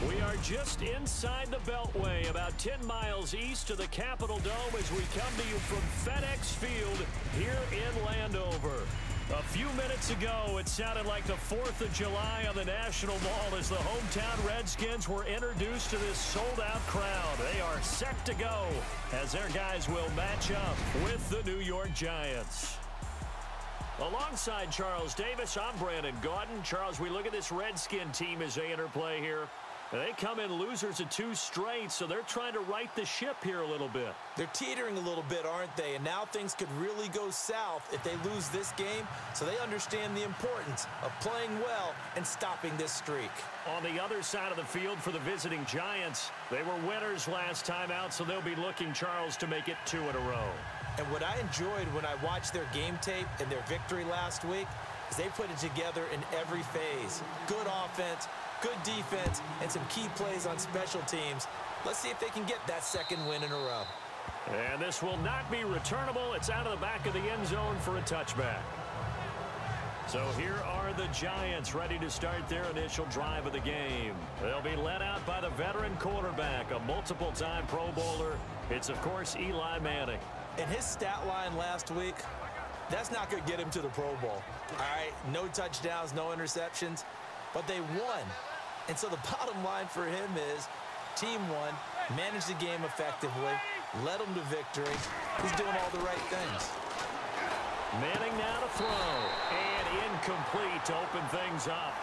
We are just inside the Beltway, about 10 miles east of the Capitol Dome as we come to you from FedEx Field here in Landover. A few minutes ago, it sounded like the 4th of July on the National Mall as the hometown Redskins were introduced to this sold-out crowd. They are set to go as their guys will match up with the New York Giants. Alongside Charles Davis, I'm Brandon Gaudin. Charles, we look at this Redskin team as they interplay here. They come in losers of 2 straight, so they're trying to right the ship here a little bit. They're teetering a little bit, aren't they? And now things could really go south if they lose this game, so they understand the importance of playing well and stopping this streak. On the other side of the field for the visiting Giants, they were winners last time out, so they'll be looking, Charles, to make it 2 in a row. And what I enjoyed when I watched their game tape and their victory last week is they put it together in every phase. Good offense, good defense, and some key plays on special teams. Let's see if they can get that 2nd win in a row. And this will not be returnable. It's out of the back of the end zone for a touchback. So here are the Giants ready to start their initial drive of the game. They'll be led out by the veteran quarterback, a multiple-time Pro Bowler. It's, of course, Eli Manning. And his stat line last week, that's not going to get him to the Pro Bowl. All right, no touchdowns, no interceptions, but they won. And so the bottom line for him is team won, managed the game effectively, led them to victory. He's doing all the right things. Manning now to throw, and incomplete to open things up.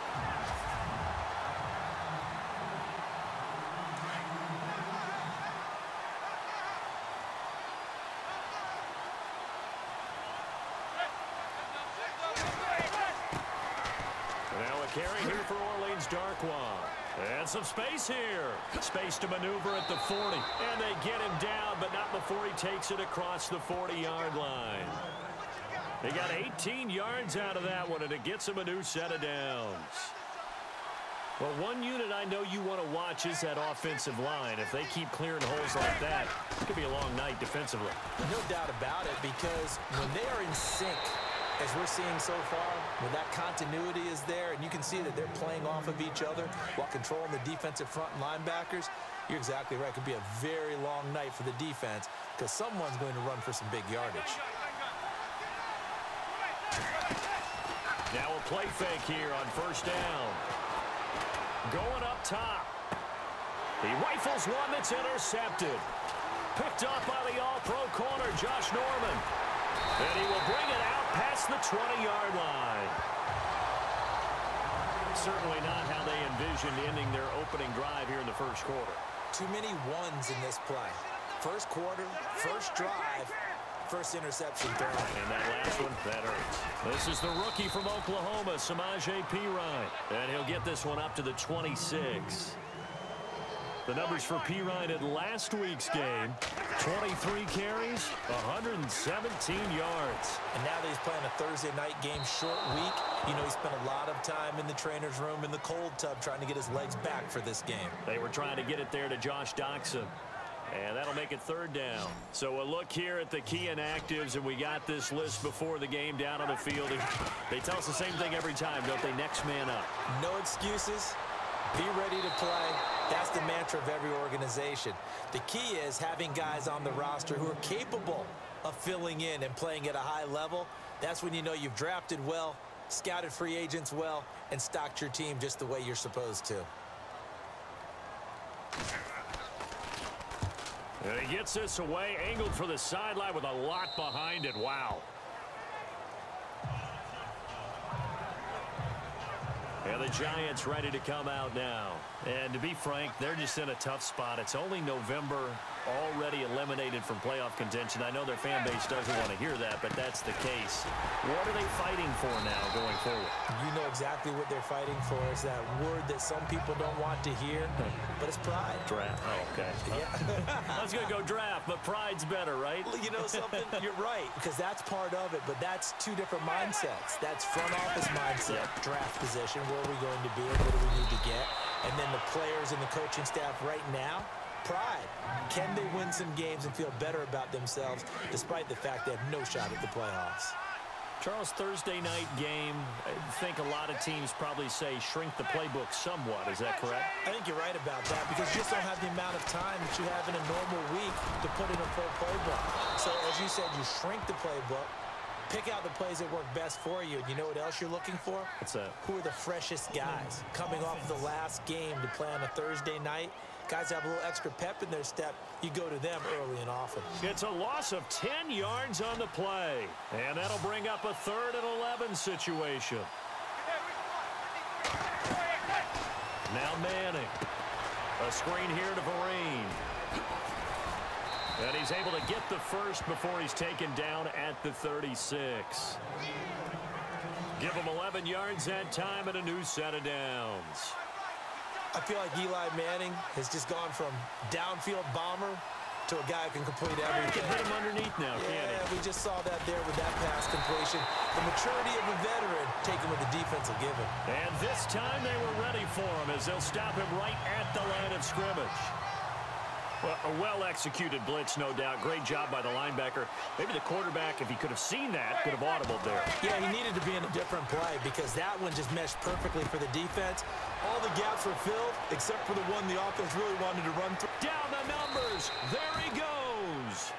Carry here for Orleans Darkwa. And some space here. Space to maneuver at the 40. And they get him down, but not before he takes it across the 40-yard line. They got 18 yards out of that one, and it gets him a new set of downs. Well, one unit I know you want to watch is that offensive line. If they keep clearing holes like that, it could be a long night defensively. No doubt about it, because when they are in sync, as we're seeing so far, when that continuity is there, and you can see that they're playing off of each other while controlling the defensive front and linebackers, you're exactly right. It could be a very long night for the defense because someone's going to run for some big yardage. Now a play fake here on 1st down. Going up top. He rifles one that's intercepted. Picked up by the all-pro corner, Josh Norman. And he will bring it out past the 20-yard line. Certainly not how they envisioned ending their opening drive here in the 1st quarter. Too many ones in this play. 1st quarter, 1st drive, 1st interception thrown. And that last one, that hurts. This is the rookie from Oklahoma, Samaje Perine. And he'll get this one up to the 26. The numbers for Perine in last week's game, 23 carries, 117 yards. And now that he's playing a Thursday night game, short week, you know he spent a lot of time in the trainer's room in the cold tub trying to get his legs back for this game. They were trying to get it there to Josh Doxson. And that'll make it 3rd down. So a look here at the key inactives, and we got this list before the game down on the field. They tell us the same thing every time, don't they? Next man up. No excuses. Be ready to play. That's the mantra of every organization. The key is having guys on the roster who are capable of filling in and playing at a high level. That's when you know you've drafted well, scouted free agents well, and stocked your team just the way you're supposed to. And he gets this away, angled for the sideline with a lot behind it. Wow. And the Giants ready to come out now. And to be frank, they're just in a tough spot. It's only November, already eliminated from playoff contention. I know their fan base doesn't want to hear that, but that's the case. What are they fighting for now going forward? You know exactly what they're fighting for. Is that word that some people don't want to hear, but it's pride. Draft. Oh, okay. Yeah. I was going to go draft, but pride's better, right? Well, you know something? You're right, because that's part of it, but that's 2 different mindsets. That's front office mindset, draft position, where are we going to be and what do we need to get? And then the players and the coaching staff right now, pride. Can they win some games and feel better about themselves despite the fact they have no shot at the playoffs? Charles, Thursday night game, I think a lot of teams probably say shrink the playbook somewhat. Is that correct? I think you're right about that because you just don't have the amount of time that you have in a normal week to put in a full playbook. So, as you said, you shrink the playbook, pick out the plays that work best for you. And you know what else you're looking for? What's that? Who are the freshest guys coming off the last game to play on a Thursday night? Guys have a little extra pep in their step. You go to them early and often. It's a loss of 10 yards on the play. And that'll bring up a 3rd and 11 situation. Now Manning. A screen here to Vereen. And he's able to get the first before he's taken down at the 36. Give him 11 yards that time and a new set of downs. I feel like Eli Manning has just gone from downfield bomber to a guy who can complete everything. Hit him underneath now, can't he? Yeah, we just saw that there with that pass completion. The maturity of a veteran taken with the defense will give him. And this time they were ready for him as they'll stop him right at the line of scrimmage. Well, a well-executed blitz, no doubt. Great job by the linebacker. Maybe the quarterback, if he could have seen that, could have audibled there. Yeah, he needed to be in a different play because that one just meshed perfectly for the defense. All the gaps were filled except for the one the offense really wanted to run through. Down the numbers. There he goes.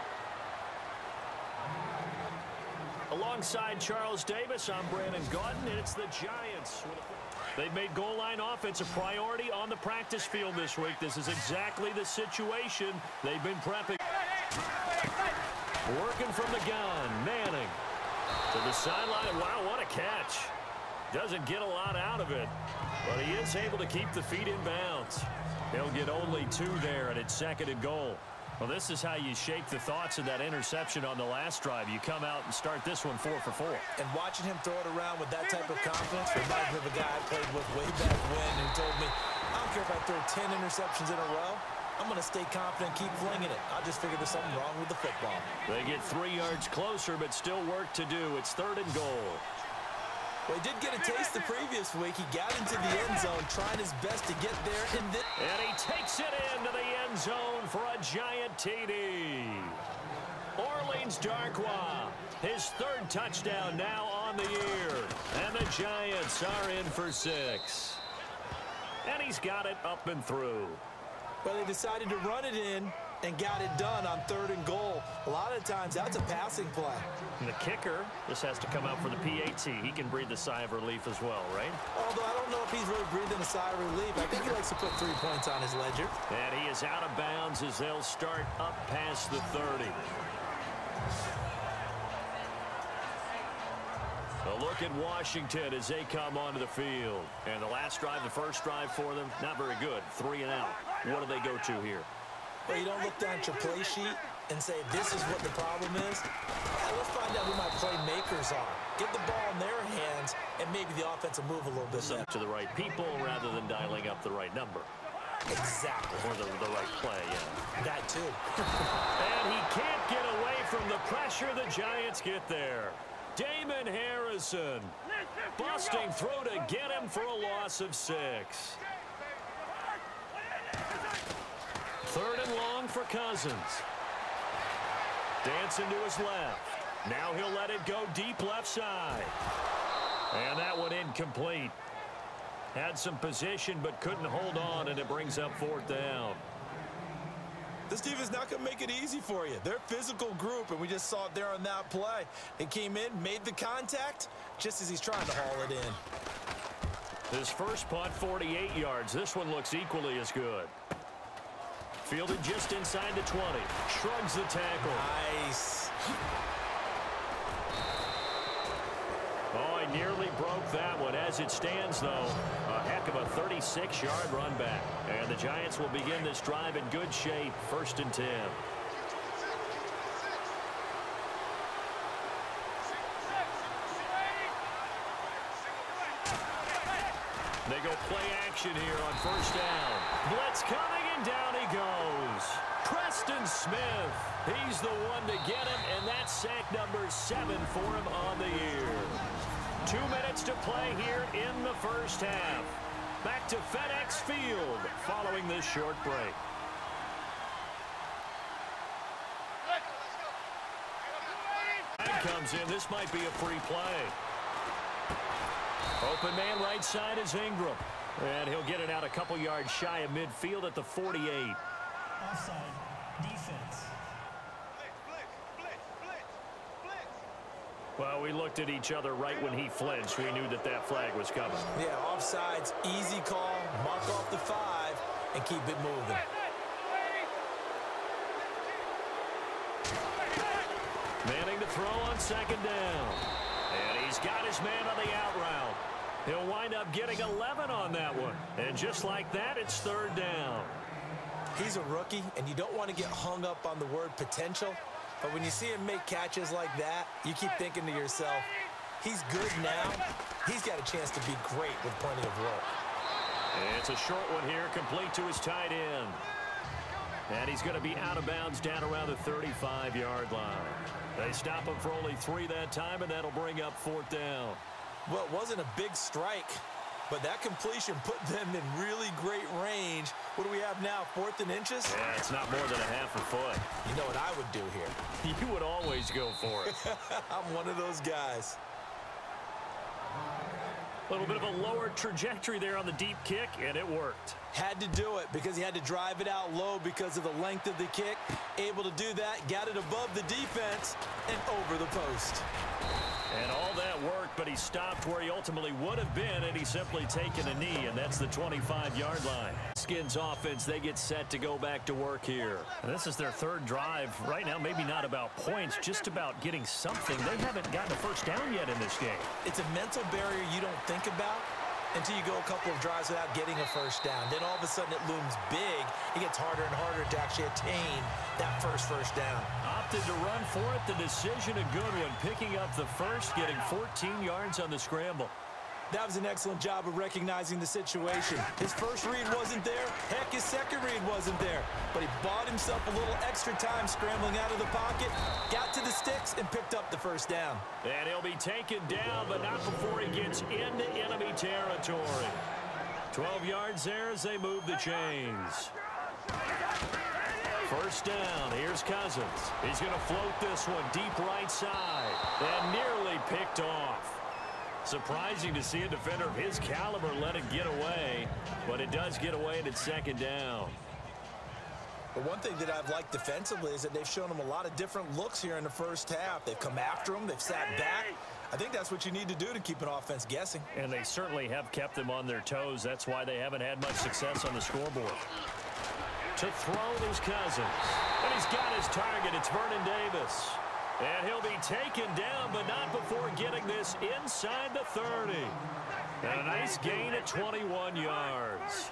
Alongside Charles Davis, I'm Brandon Gaudin, and it's the Giants. They've made goal line offense a priority on the practice field this week. This is exactly the situation they've been prepping. Working from the gun, Manning to the sideline. Wow, what a catch. Doesn't get a lot out of it, but he is able to keep the feet in bounds. He'll get only 2 there, and it's 2nd and goal. Well, this is how you shake the thoughts of that interception on the last drive. You come out and start this one 4 for 4. And watching him throw it around with that type of confidence reminds me of a guy I played with way back when who told me, I don't care if I throw 10 interceptions in a row. I'm going to stay confident, keep flinging it. I just figured there's something wrong with the football. They get 3 yards closer, but still work to do. It's 3rd and goal. Well, he did get a taste the previous week. He got into the end zone, trying his best to get there. And he takes it into the end zone for a giant TD. Orleans Darkwa, his 3rd touchdown now on the year. And the Giants are in for 6. And he's got it up and through. Well, they decided to run it in and got it done on 3rd and goal. A lot of times, that's a passing play. And the kicker, this has to come out for the PAT. He can breathe a sigh of relief as well, right? Although I don't know if he's really breathing a sigh of relief. I think he likes to put 3 points on his ledger. And he is out of bounds as they'll start up past the 30. A look at Washington as they come onto the field. And the last drive, the first drive for them, not very good. 3 and out. What do they go to here? Well, you don't look down at your play sheet and say, this is what the problem is. Let's find out who my playmakers are. Get the ball in their hands, and maybe the offense will move a little bit better. To the right people rather than dialing up the right number. Exactly. Or the right play, yeah. That too. And he can't get away from the pressure. The Giants get there. Damon Harrison busting through to get him for a loss of 6. 3rd and long for Cousins. Dancing to his left. Now he'll let it go deep left side. And that one incomplete. Had some position but couldn't hold on, and it brings up 4th down. This team is not going to make it easy for you. They're a physical group, and we just saw it there on that play. He came in, made the contact, just as he's trying to haul it in. His first punt, 48 yards. This one looks equally as good. Fielded just inside the 20. Shrugs the tackle. Nice. Oh, he nearly broke that one. As it stands, though, a heck of a 36-yard run back. And the Giants will begin this drive in good shape. 1st and 10. They go play action here on 1st down. Blitz coming, and down he goes. Preston Smith. He's the one to get him, and that's sack number 7 for him on the year. 2 minutes to play here in the first half. Back to FedEx Field following this short break. comes in. This might be a free play. Open man right side is Ingram. And he'll get it out a couple yards shy of midfield at the 48. Offside. Defense. Well, we looked at each other right when he flinched. We knew that that flag was coming. Yeah, offsides, easy call. Mark off the 5 and keep it moving. Manning to throw on second down. And he's got his man on the out route. He'll wind up getting 11 on that one. And just like that, it's third down. He's a rookie, and you don't want to get hung up on the word potential. But when you see him make catches like that, you keep thinking to yourself, he's good now. He's got a chance to be great with plenty of work. It's a short one here, complete to his tight end. And he's going to be out of bounds down around the 35-yard line. They stop him for only 3 that time, and that'll bring up fourth down. Well, it wasn't a big strike, but that completion put them in really great range. What do we have now, 4th and inches? Yeah, it's not more than a half a foot. You know what I would do here? You would always go for it. I'm one of those guys. A little bit of a lower trajectory there on the deep kick, and it worked. Had to do it because he had to drive it out low because of the length of the kick. Able to do that, got it above the defense and over the post. And all that worked, but he stopped where he ultimately would have been, and he's simply taken a knee, and that's the 25-yard line. Skins offense, they get set to go back to work here. And this is their third drive. Right now, maybe not about points, just about getting something. They haven't gotten a first down yet in this game. It's a mental barrier you don't think about until you go a couple of drives without getting a first down. Then all of a sudden it looms big. It gets harder and harder to actually attain that first down. Opted to run for it. The decision a good one. Picking up the first, getting 14 yards on the scramble. That was an excellent job of recognizing the situation. His first read wasn't there. Heck, his second read wasn't there. But he bought himself a little extra time scrambling out of the pocket, got to the sticks, and picked up the first down. And he'll be taken down, but not before he gets into enemy territory. 12 yards there as they move the chains. First down. Here's Cousins. He's going to float this one deep right side. And nearly picked off. Surprising to see a defender of his caliber let it get away, but it does get away and it's second down. But one thing that I've liked defensively is that they've shown him a lot of different looks here in the first half. They've come after him. They've sat back. I think that's what you need to do to keep an offense guessing. And they certainly have kept them on their toes. That's why they haven't had much success on the scoreboard. To throw is Cousins. And he's got his target. It's Vernon Davis. And he'll be taken down, but not before getting this inside the 30. And a nice gain at 21 yards.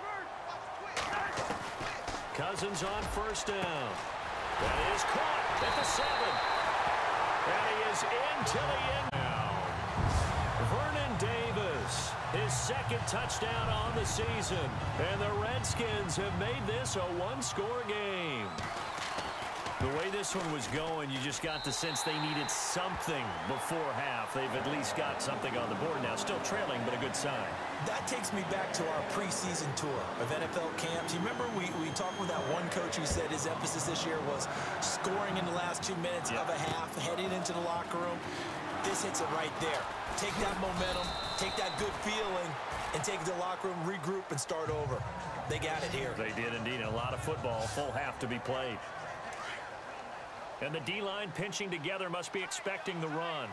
Cousins on first down. That is caught at the 7. And he is into the end now. Vernon Davis, his second touchdown on the season. And the Redskins have made this a one-score game. The way this one was going, you just got the sense they needed something before half. They've at least got something on the board now. Still trailing, but a good sign. That takes me back to our preseason tour of NFL camps. You remember we talked with that one coach who said his emphasis this year was scoring in the last 2 minutes of a half, heading into the locker room. This hits it right there. Take that momentum, take that good feeling, and take it to the locker room, regroup, and start over. They got it here. They did indeed. A lot of football, full half to be played. And the D-line pinching together must be expecting the run.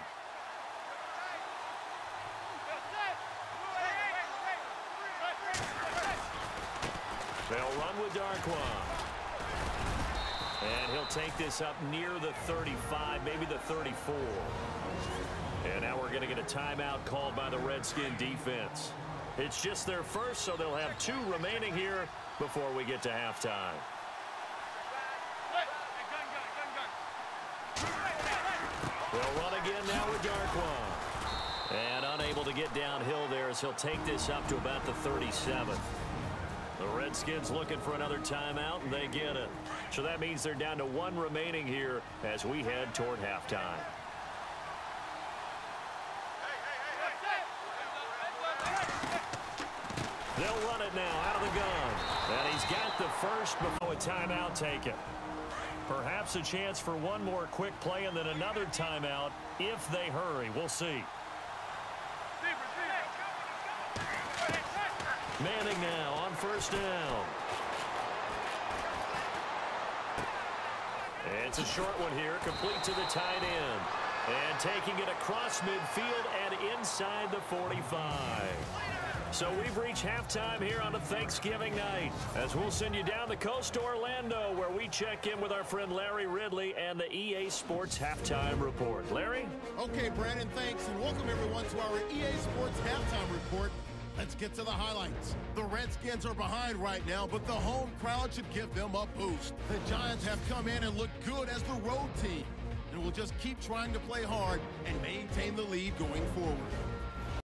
They'll run with Darkwa. And he'll take this up near the 35, maybe the 34. And now we're going to get a timeout called by the Redskin defense. It's just their first, so they'll have 2 remaining here before we get to halftime. They'll run again now with Darkwa. And unable to get downhill there as he'll take this up to about the 37. The Redskins looking for another timeout, and they get it. So that means they're down to 1 remaining here as we head toward halftime. They'll run it now out of the gun. And he's got the first before a timeout taken. Perhaps a chance for one more quick play and then another timeout if they hurry. We'll see. Manning now on first down. It's a short one here, complete to the tight end. And taking it across midfield and inside the 45. So we've reached halftime here on a Thanksgiving night, as we'll send you down the coast to Orlando, where we check in with our friend Larry Ridley and the EA Sports Halftime Report. Larry? Okay, Brandon, thanks, and welcome everyone to our EA Sports Halftime Report. Let's get to the highlights. The Redskins are behind right now, but the home crowd should give them a boost. The Giants have come in and looked good as the road team, and will just keep trying to play hard and maintain the lead going forward.